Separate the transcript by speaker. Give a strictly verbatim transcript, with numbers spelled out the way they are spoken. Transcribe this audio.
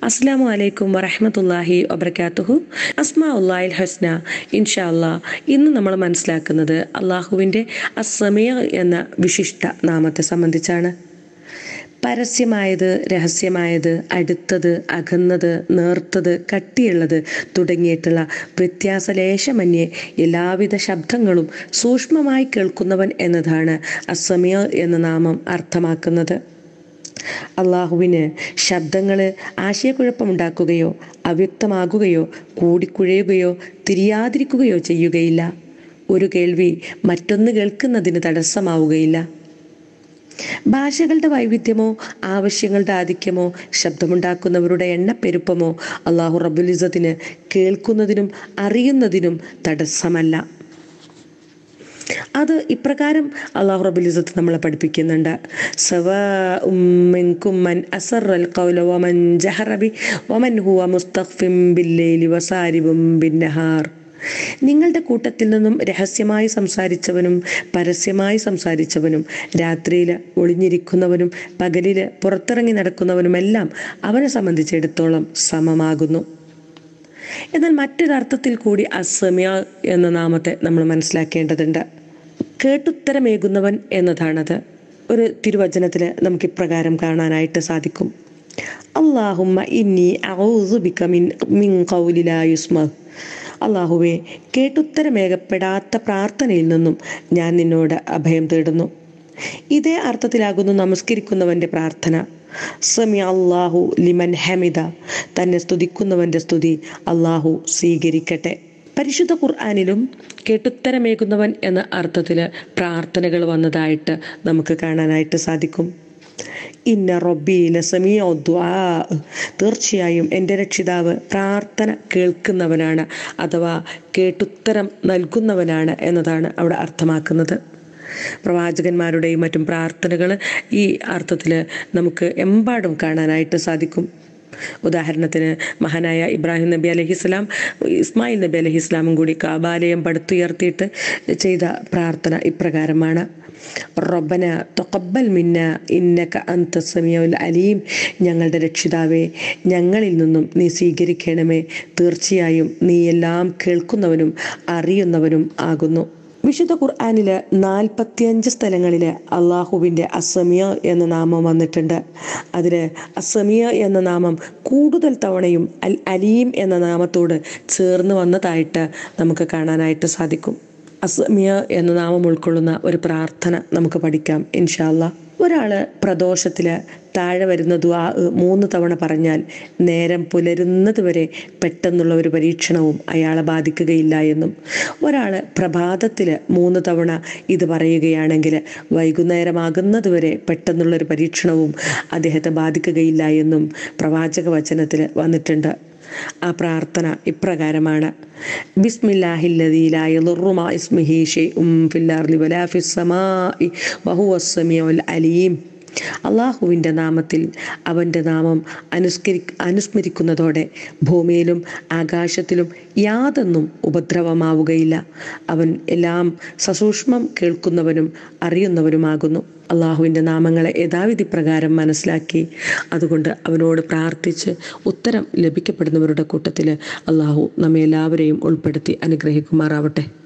Speaker 1: അസ്സലാമു അലൈക്കും വറഹ്മത്തുള്ളാഹി വബറകാതുഹു. അസ്മാഉല്ലാഹിൽ ഹസ്ന. ഇൻഷാ അല്ലാഹ് ഇന്ന് നമ്മൾ മനസ്സിലാക്കുന്നത് അള്ളാഹുവിൻ്റെ അസ്സമീ എന്ന വിശിഷ്ട നാമത്തെ സംബന്ധിച്ചാണ്. പരസ്യമായത്, രഹസ്യമായത്, അടുത്തത്, അകന്നത്, നേർത്തത്, കട്ടിയുള്ളത് തുടങ്ങിയിട്ടുള്ള വ്യത്യാസലേശമന്യേ എല്ലാവിധ ശബ്ദങ്ങളും സൂക്ഷ്മമായി കേൾക്കുന്നവൻ എന്നതാണ് അസ്സമീ എന്ന നാമം അർത്ഥമാക്കുന്നത്. അള്ളാഹുവിന് ശബ്ദങ്ങൾ ആശയക്കുഴപ്പമുണ്ടാക്കുകയോ അവ്യക്തമാകുകയോ കൂടിക്കുഴയുകയോ തിരിയാതിരിക്കുകയോ ചെയ്യുകയില്ല. ഒരു കേൾവി മറ്റൊന്ന് കേൾക്കുന്നതിന് തടസ്സമാവുകയില്ല. ഭാഷകളുടെ വൈവിധ്യമോ ആവശ്യങ്ങളുടെ ആധിക്യമോ ശബ്ദമുണ്ടാക്കുന്നവരുടെ എണ്ണപ്പെരുപ്പമോ അള്ളാഹു റബ്ബുൽ ഇസ്സത്തിന് കേൾക്കുന്നതിനും അറിയുന്നതിനും തടസ്സമല്ല. അത് ഇപ്രകാരം അള്ളാഹു റബ്ബുൽ ഇസ്സത്ത് നമ്മളെ പഠിപ്പിക്കുന്നുണ്ട്. സവാഉം മിൻകും മൻ അസറൽ ഖൗല വമൻ ജഹറ ബി വമൻ ഹുവ മുസ്തഖ്ഫിൻ ബില്ലൈലി വസാരിബുൻ ബിന്നഹാർ. നിങ്ങളുടെ കൂട്ടത്തിൽ നിന്നും രഹസ്യമായി സംസാരിച്ചവനും പരസ്യമായി സംസാരിച്ചവനും രാത്രിയിൽ ഒളിഞ്ഞിരിക്കുന്നവനും പകലിൽ പുറത്തിറങ്ങി നടക്കുന്നവനുമെല്ലാം അവനെ സംബന്ധിച്ചിടത്തോളം സമമാകുന്നു. എന്നാൽ മറ്റൊരർത്ഥത്തിൽ കൂടി അസ്സമീ എന്ന നാമത്തെ നമ്മൾ മനസ്സിലാക്കേണ്ടതുണ്ട്. കേട്ടുത്തരമേകുന്നവൻ എന്നതാണത്. ഒരു തിരുവചനത്തിൽ നമുക്ക് ഇപ്രകാരം കാണാനായിട്ട് സാധിക്കും. അല്ലാഹുമ്മ ഇന്നി അഊദു ബിക മിൻ മിൻ ഖൗലി ലാ യുസ്മഅ. അല്ലാഹുവേ, കേട്ടുത്തരമേകപ്പെടാത്ത പ്രാർത്ഥനയിൽ നിന്നും ഞാൻ നിന്നോട് അഭയം തേടുന്നു. ഇതേ അർത്ഥത്തിലാകുന്നു നമസ്കരിക്കുന്നവന്റെ പ്രാർത്ഥന. സമി അല്ലാഹു ലിമൻ ഹമിദ. തന്നെ സ്തുതിക്കുന്നവന്റെ സ്തുതി അല്ലാഹു സ്വീകരിക്കട്ടെ. പരിശുദ്ധ ഖുർആനിലും കേട്ടുത്തരമേകുന്നവൻ എന്ന അർത്ഥത്തിൽ പ്രാർത്ഥനകൾ വന്നതായിട്ട് നമുക്ക് കാണാനായിട്ട് സാധിക്കും. ഇന്ന റബ്ബി ലസമീഉ ദുആ. തീർച്ചയായും എൻ്റെ രക്ഷിതാവ് പ്രാർത്ഥന കേൾക്കുന്നവനാണ് അഥവാ കേട്ടുത്തരം നൽകുന്നവനാണ് എന്നതാണ് അവിടെ അർത്ഥമാക്കുന്നത്. പ്രവാചകന്മാരുടെയും മറ്റും പ്രാർത്ഥനകൾ ഈ അർത്ഥത്തിൽ നമുക്ക് എമ്പാടും കാണാനായിട്ട് സാധിക്കും. ഉദാഹരണത്തിന് മഹാനായ ഇബ്രാഹിം നബി അലൈഹിസ്സലാം ഇസ്മായിൽ നബി അലൈഹിസ്സലാമും കൂടി കാബാലയം പടുത്തുയർത്തിയിട്ട് ചെയ്ത പ്രാർത്ഥന ഇപ്രകാരമാണ്. റബ്ബന തഖബ്ബൽ മിന്ന ഇന്നക അൻത സമീഉൽ അലീം. ഞങ്ങളുടെ രക്ഷിതാവേ, ഞങ്ങളിൽ നിന്നും നീ സ്വീകരിക്കണമേ. തീർച്ചയായും നീ എല്ലാം കേൾക്കുന്നവനും അറിയുന്നവനും ആകുന്നു. വിശുദ്ധ ഖുർആനില് നാൽപ്പത്തിയഞ്ച് സ്ഥലങ്ങളിൽ അള്ളാഹുവിൻ്റെ അസ്സമീ എന്ന നാമം വന്നിട്ടുണ്ട്. അതിൽ അസ്സമീ എന്ന നാമം കൂടുതൽ തവണയും അൽ അലീം എന്ന നാമത്തോട് ചേർന്ന് വന്നതായിട്ട് നമുക്ക് കാണാനായിട്ട് സാധിക്കും. അസ്സമീ എന്ന നാമം ഉൾക്കൊള്ളുന്ന ഒരു പ്രാർത്ഥന നമുക്ക് പഠിക്കാം ഇൻഷാ അല്ലാഹ്. ഒരാള് പ്രദോഷത്തില് താഴെ വരുന്ന ദുആ മൂന്ന് തവണ പറഞ്ഞാൽ നേരം പുലരുന്നത് വരെ പെട്ടെന്നുള്ള ഒരു പരീക്ഷണവും അയാളെ ബാധിക്കുകയില്ല എന്നും, ഒരാൾ പ്രഭാതത്തിൽ മൂന്ന് തവണ ഇത് പറയുകയാണെങ്കിൽ വൈകുന്നേരമാകുന്നത് വരെ പെട്ടെന്നുള്ളൊരു പരീക്ഷണവും അദ്ദേഹത്തെ ബാധിക്കുകയില്ല എന്നും പ്രവാചക വചനത്തിൽ വന്നിട്ടുണ്ട്. ആ പ്രാർത്ഥന ഇപ്രകാരമാണ്. ബിസ്മില്ലാഹില്ലദീ ലാ യദുറു മാ ഇസ്മിഹി ശൈഉൻ ഫിൽ അർളി വലാ ഫിസ് സമാഇ വഹുവസ് സമീഉൽ അലീം. അള്ളാഹുവിൻ്റെ നാമത്തിൽ, അവൻ്റെ നാമം അനുസ്കരി അനുസ്മരിക്കുന്നതോടെ ഭൂമിയിലും ആകാശത്തിലും യാതൊന്നും ഉപദ്രവമാവുകയില്ല. അവൻ എല്ലാം സസൂക്ഷ്മം കേൾക്കുന്നവനും അറിയുന്നവനുമാകുന്നു. അള്ളാഹുവിൻ്റെ നാമങ്ങളെ യഥാവിധി പ്രകാരം മനസ്സിലാക്കി അതുകൊണ്ട് അവനോട് പ്രാർത്ഥിച്ച് ഉത്തരം ലഭിക്കപ്പെടുന്നവരുടെ കൂട്ടത്തിൽ അള്ളാഹു നമ്മെ എല്ലാവരെയും ഉൾപ്പെടുത്തി അനുഗ്രഹിക്കുമാറാവട്ടെ.